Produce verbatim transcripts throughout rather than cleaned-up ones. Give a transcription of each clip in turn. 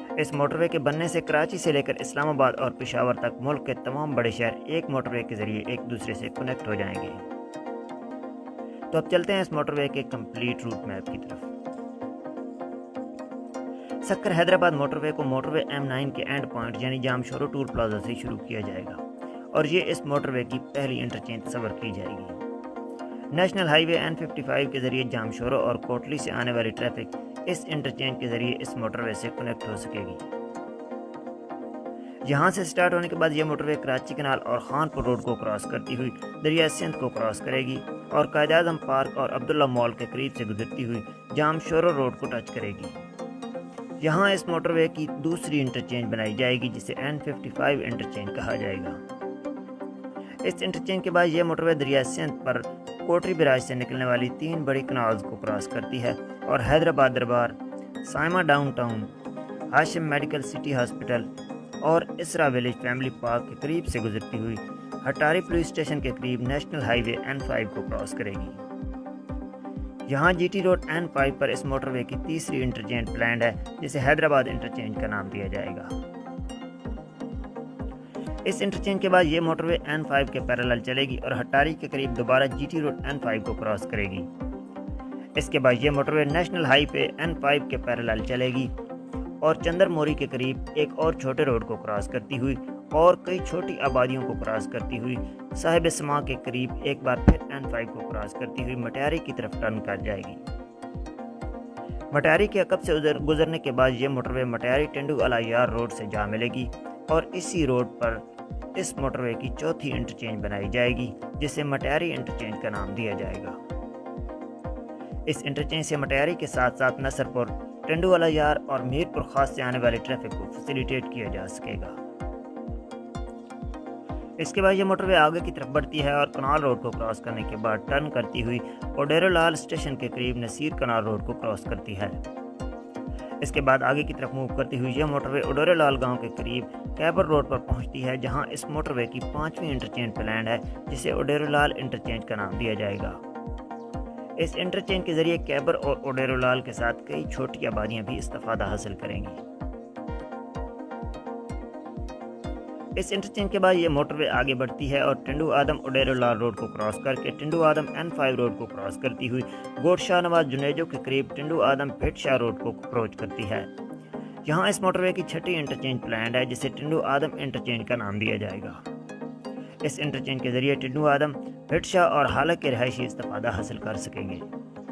اس motor وے کے بننے سے کراچی سے لے کر اسلام آباد اور پشاور تک ملک کے تمام بڑے شہر ایک موٹر وے کے ذریعے ایک دوسرے سے کنیکٹ ہو جائیں گے۔ تو اب چلتے ہیں اس موٹر وے کے کمپلیٹ روٹ میپ کی طرف۔ سکر حیدرآباد موٹر وے کو موٹر وے ایم نائن کے اینڈ پوائنٹ یعنی جام شورو ٹول پلازا سے شروع کیا جائے گا اور یہ اس موٹر وے کی پہلی انٹرچینج تصور کی جائے گی۔ نیشنل ہائی وے این ففٹی فائیو کے ذریعے جام شورو اور کوٹلی سے آنے والی ٹریفک اس انٹرچینج کے ذریعے اس موٹر وے سے کنیکٹ ہو سکے گی۔ یہاں سے سٹارٹ ہونے کے بعد یہ موٹر وے کراچی کنال اور خانپور روڈ کو کراس کرتی ہوئی دریا سندھ کو کراس کرے گی اور قائد اعظم پارک اور عبداللہ مال کے قریب سے گزرتی ہوئی جام شورو روڈ کو ٹچ کرے گی۔ یہاں اس موٹر وے کی دوسری انٹرچینج بنائی جائے گی جسے این ففٹی فائیو انٹرچینج کہا جائے گا۔ اس انٹرچینج کے بعد یہ موٹر وے دریا سندھ پر کوٹری براج سے نکلنے والی تین بڑی کنالز کو کراس کرتی ہے اور Hyderabad Darbar, Saima downtown, Hashim medical city hospital اور اسرا ویلیج فیملی پارک کے قریب سے گزرتی ہوئی ہٹاری پولیس اسٹیشن کے قریب national highway N N five کو کراس کرے گی۔ یہاں G T road N five پر اس موٹر وے کی تیسری انٹرچینج پلانڈ ہے جسے حیدرآباد انٹرچینج کا نام دیا جائے گا۔ اس انٹرچینج کے بعد یہ موٹر وے این فائیو کے پیرالل چلے گی اور ہٹاری کے قریب دوبارہ G T road N five کو کراس کرے گی۔ اس کے بعد یہ motorway national highway N N five کے پیرالل چلے گی اور چندر موری کے قریب ایک اور چھوٹے روڈ کو کراس کرتی ہوئی اور کئی چھوٹی آبادیوں کو کراس کرتی ہوئی صاحب سما کے قریب ایک بار پھر این فائیو کو کراس کرتی ہوئی مٹیاری کی طرف ٹرن کر جائے گی۔ مٹیاری کے عقب سے گزرنے کے بعد یہ motorway Matiari Tando Allahyar road سے جا ملے گی اور اسی روڈ پر اس موٹر وے کی چوتھی انٹرچینج بنائی جائے گی جسے مٹیاری انٹرچینج کا نام دیا جائے گا۔ اس انٹرچینج سے مٹیاری کے ساتھ ساتھ نصرپور، ٹنڈو الایار اور میرپور خاص سے آنے والی ٹریفک کو فیسیلیٹیٹ کیا جا سکے گا۔ اس کے بعد یہ موٹر وے آگے کی طرف بڑھتی ہے اور کنال روڈ کو کراس کرنے کے بعد ٹرن کرتی ہوئی اوڈیرو لال اسٹیشن کے قریب نصیر کنال روڈ کو کراس کرتی ہے۔ اس کے بعد آگے کی طرف موو کرتی ہوئی یہ موٹر وے اوڈیرو لال گاؤں کے قریب کیبر روڈ پر پہنچتی ہے جہاں اس موٹر وے کی پانچویں انٹرچینج پلانڈ ہے جسے اوڈیرو لال انٹرچینج کا نام دیا جائے گا۔ اس انٹرچینج کے ذریعے کیبر اور اوڈیرو لال کے ساتھ کئی چھوٹی آبادیاں بھی استفادہ حاصل کریں گی۔ اس انٹرچینج کے بعد یہ موٹر وے آگے بڑھتی ہے اور ٹنڈو آدم اوڈیرو لال روڈ کو کراس کر کے Tando Adam N five road کو کراس کرتی ہوئی گوٹ شاہ نواز جنیجو کے قریب ٹنڈو آدم بھٹ شاہ روڈ کو اپروچ کرتی ہے۔ یہاں اس موٹر وے کی چھٹی انٹرچینج پلانڈ ہے جسے ٹنڈو آدم انٹرچینج کا نام دیا جائے گا۔ اس انٹرچینج کے ذریعے ٹنڈو آدم، بھٹ شاہ اور حالق کے رہائشی استفادہ حاصل کر سکیں گے۔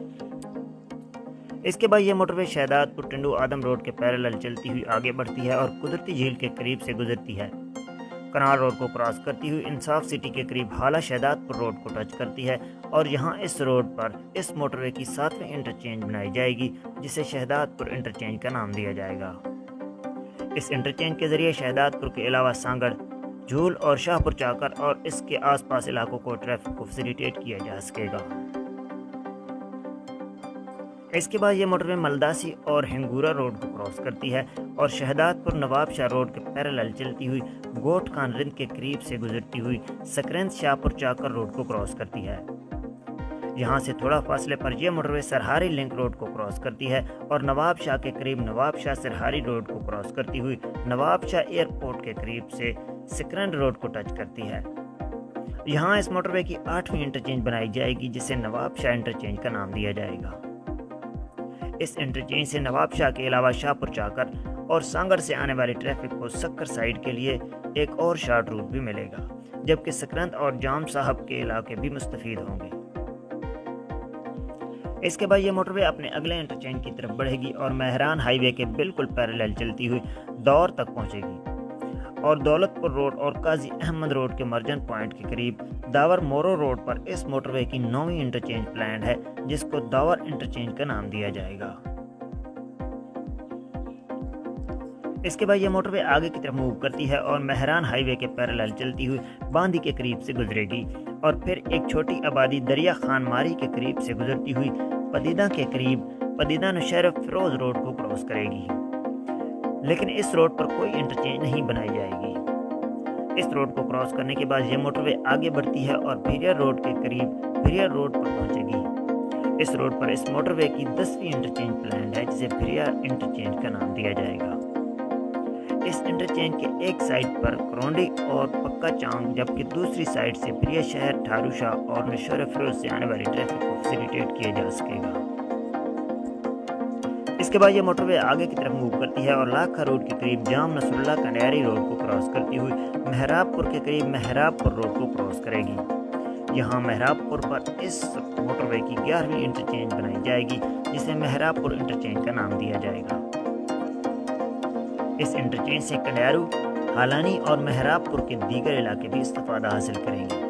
اس کے بعد یہ motorway Shahdadpur Tando Adam road کے پیرالل چلتی ہوئی آگے بڑھتی ہے اور قدرتی جھیل کے قریب سے گزرتی ہے۔ کنال روڈ کو کراس کرتی ہوئی انصاف سٹی کے قریب حالہ شہداد پور روڈ کو ٹچ کرتی ہے اور یہاں اس روڈ پر اس موٹر وے کی ساتویں انٹرچینج بنائی جائے گی جسے شہداد پور انٹرچینج کا نام دیا جائے گا۔ اس انٹرچینج کے ذریعے شہداد پور کے علاوہ سانگڑ، جھول اور شاہ پور چاکر اور اس کے آس پاس علاقوں کو ٹریفک کو فیسیلیٹیٹ کیا جا سکے گا۔ اس کے بعد یہ موٹر وے ملداسی اور ہنگورا روڈ کو کراس کرتی ہے اور شہداد پور نواب شاہ روڈ کے پیرالل چلتی ہوئی گوٹ خان رند کے قریب سے گزرتی ہوئی سکرند شاہ پور چاکر روڈ کو کراس کرتی ہے۔ یہاں سے تھوڑا فاصلے پر یہ motorway Sarhari link road کو کراس کرتی ہے اور نواب شاہ کے قریب نواب شاہ سرہاری روڈ کو کراس کرتی ہوئی نواب شاہ ایئرپورٹ کے قریب سے سکرند روڈ کو ٹچ کرتی ہے۔ یہاں اس موٹر وے کی آٹھویں انٹرچینج بنائی جائے گی جسے نواب شاہ انٹرچینج کا نام دیا جائے گا۔ اس انٹرچینج سے نواب شاہ کے علاوہ شاہ پور چاکر اور سانگڑ سے آنے والی ٹریفک کو سکر سائیڈ کے لیے ایک اور شارٹ روٹ بھی ملے گا جبکہ سکرند اور جام صاحب کے علاقے بھی مستفید ہوں گے۔ اس کے بعد یہ موٹر وے اپنے اگلے انٹرچینج کی طرف بڑھے گی اور مہران ہائی وے کے بالکل پیرالل چلتی ہوئی دور تک پہنچے گی اور دولت پور روڈ اور قاضی احمد روڈ کے مرجن پوائنٹ کے قریب داور مورو روڈ پر اس موٹر وے کی نویں انٹرچینج پلانڈ ہے جس کو داور انٹرچینج کا نام دیا جائے گا۔ اس کے بعد یہ موٹر وے آگے کی طرف موو کرتی ہے اور مہران ہائی وے کے پیرالل چلتی ہوئی باندی کے قریب سے گزرے گی اور پھر ایک چھوٹی آبادی دریا خان ماری کے قریب سے گزرتی ہوئی پدیدہ کے قریب پدیدہ نوشہر فیروز روڈ کو کراس کرے گی، لیکن اس روڈ پر کوئی انٹرچینج نہیں بنائی جائے گی۔ اس روڈ کو کراس کرنے کے بعد یہ موٹر وے آگے بڑھتی ہے اور بھیریا روڈ کے قریب بھیریا روڈ پر پہنچے گی۔ اس روڈ پر اس موٹر وے کی دسویں انٹرچینج پلانڈ ہے جسے بھیریا انٹرچینج کا نام دیا جائے گا۔ इस इंटरचेंज के एक साइड पर करोंडी और पक्का चांग जबकि दूसरी साइड से प्रिय शहर ठारूशा और नशोर फरोज से आने वाली ट्रैफिक को फैसिलिटेट किया जा सकेगा। इसके बाद ये मोटरवे आगे की तरफ मूव करती है और लाखा रोड के करीब जाम नसरुल्ला कंडियारी रोड को क्रॉस करती हुई मेहराबपुर के करीब मेहराबपुर रोड को क्रॉस करेगी। यहाँ मेहराबपुर पर इस मोटरवे की ग्यारहवीं इंटरचेंज बनाई जाएगी जिसे मेहराबपुर इंटरचेंज का नाम दिया जाएगा। इस इंटरचेंज से कंडियारू, हालानी और मेहराबपुर के दीगर इलाके भी इस्तेफादा हासिल करेंगे।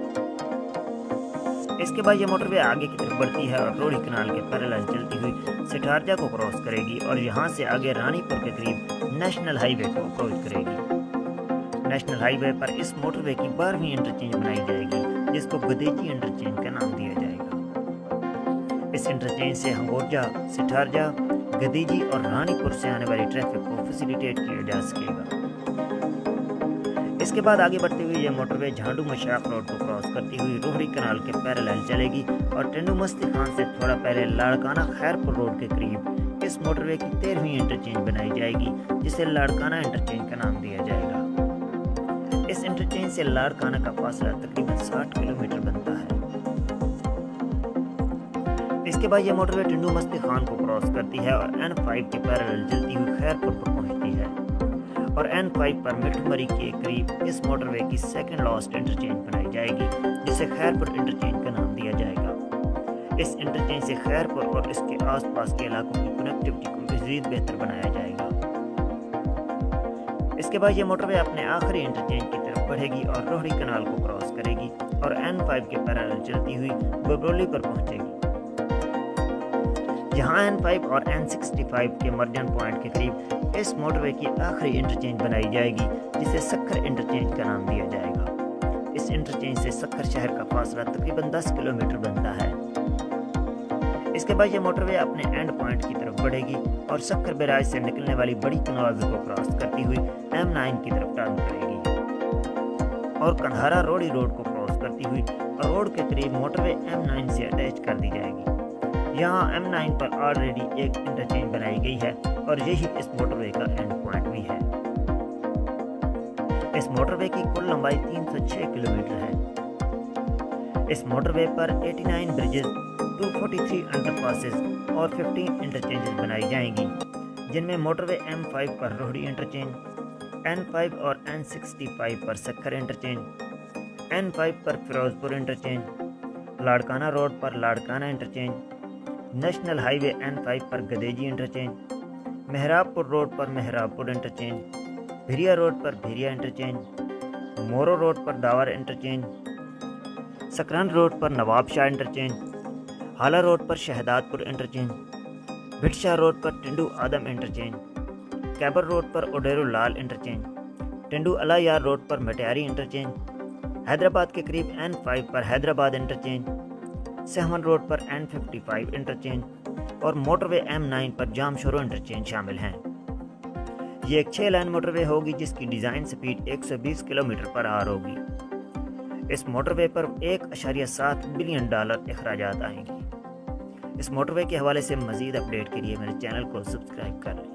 इसके बाद ये मोटरवे आगे की तरफ बढ़ती है और रोड़ी कनाल के पैरेलल चलती हुई सिटारजा को क्रॉस करेगी और यहाँ से आगे रानीपुर के करीब नेशनल हाईवे को अप्रोच करेगी। नेशनल हाईवे पर इस मोटरवे की बारहवीं इंटरचेंज बनाई जाएगी जिसको गदेजी इंटरचेंज का नाम दिया जाएगा। इस इंटरचेंज से हंगोरजा, सिटारजा, गदेजी और रानीपुर से आने वाली ट्रैफिक को फैसिलिटेट किया जा सकेगा। इसके बाद आगे बढ़ते हुए यह मोटरवे झांडू मशाक रोड को क्रॉस करती हुई रोहड़ी कनाल के पैरेलल चलेगी और टेंडू मस्ती खान से थोड़ा पहले लाड़काना खैरपुर रोड के करीब इस मोटरवे की तेरहवीं इंटरचेंज बनाई जाएगी जिसे लाड़काना इंटरचेंज का नाम दिया जाएगा। इस इंटरचेंज से लाड़काना का फासला तकरीबन साठ किलोमीटर बनता है। इसके बाद यह मोटरवे टेंडू मस्ती खान को क्रॉस करती है और एन फाइव के पैरेलल चलती हुई खैरपुर पर पहुंचती है और एन फाइव पर मिठुमरी के करीब इस मोटरवे की सेकंड लास्ट इंटरचेंज बनाई जाएगी जिसे खैरपुर इंटरचेंज का नाम दिया जाएगा। इस इंटरचेंज से खैरपुर और इसके आसपास के इलाकों की कनेक्टिविटी को मज़ीद बेहतर बनाया जाएगा। इसके बाद ये मोटरवे अपने आखिरी इंटरचेंज की तरफ बढ़ेगी और रोहड़ी कनाल को क्रॉस करेगी और एन फाइव के पैरेलल चलती हुई बबरोली पर पहुंचेगी। यहाँ एन फाइव और एन सिक्सटी फाइव के मर्जन पॉइंट के करीब इस मोटरवे की आखिरी इंटरचेंज बनाई जाएगी जिसे सक्खर इंटरचेंज का नाम दिया जाएगा। इस इंटरचेंज से सक्खर शहर का फासला तकरीबन दस किलोमीटर बनता है। इसके बाद ये मोटरवे अपने एंड पॉइंट की तरफ बढ़ेगी और सक्खर बैराज से निकलने वाली बड़ी कनाल को क्रॉस करती हुई एम नाइन की तरफ टर्न करेगी और कंधारा रोडी रोड को क्रॉस करती हुई रोड के करीब मोटरवे एम नाइन से अटैच कर दी जाएगी। यहाँ एम नाइन पर ऑलरेडी एक इंटरचेंज बनाई गई है और यही इस मोटरवे का एंड पॉइंट भी है। इस मोटरवे की कुल लंबाई तीन सौ छह किलोमीटर है। इस मोटरवे पर नवासी ब्रिजेस, दो सौ तैंतालीस अंडरपासेस और पंद्रह इंटरचेंजेस बनाई जाएंगी जिनमें मोटरवे एम फाइव पर रोहड़ी इंटरचेंज, एन फाइव और एन सिक्सटी फाइव पर सक्खर इंटरचेंज, एन फाइव पर फिरोजपुर इंटरचेंज, लाड़काना रोड पर Larkana interchange, national highway N five पर गदेजी इंटरचेंज, मेहराबपुर रोड पर मेहराबपुर इंटरचेंज, भिरिया रोड पर भिरिया इंटरचेंज, मोरो रोड पर दावर इंटरचेंज, सकरन रोड पर नवाबशाह इंटरचेंज, हाला रोड पर शहदादपुर इंटरचेंज, भिटशा रोड पर टिंडू आदम इंटरचेंज, कैबर रोड पर ओडेरो लाल इंटरचेंज, टिंडू अलायार रोड पर मटियारी इंटरचेंज, हैदराबाद के करीब एन फाइव पर हैदराबाद इंटरचेंज, सहमन रोड पर एन फिफ्टी फाइव इंटरचेंज और मोटरवे एम नाइन पर जामशोरो इंटरचेंज शामिल हैं। ये एक छः लाइन मोटरवे होगी जिसकी डिज़ाइन स्पीड एक सौ बीस किलोमीटर पर आवर होगी। इस मोटरवे पर एक अशारिया सात बिलियन डॉलर अखराजात आएंगे। इस मोटरवे के हवाले से मज़ीद अपडेट के लिए मेरे चैनल को सब्सक्राइब कर लें।